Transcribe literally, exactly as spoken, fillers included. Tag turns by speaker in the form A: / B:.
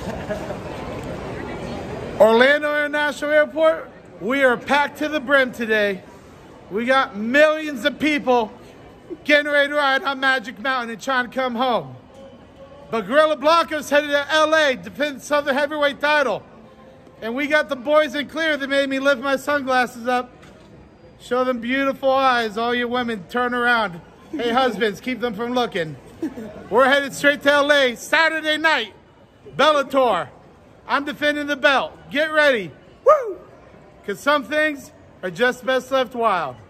A: Orlando International Airport, we are packed to the brim today. We got millions of people getting ready to ride on Magic Mountain and trying to come home. But Gorilla Blanco's headed to L A to defend the Southern Heavyweight title. And we got the boys in clear that made me lift my sunglasses up. Show them beautiful eyes, all you women, turn around. Hey husbands, keep them from looking. We're headed straight to L A Saturday night. Bellator. I'm defending the belt. Get ready. Woo! Because some things are just best left wild.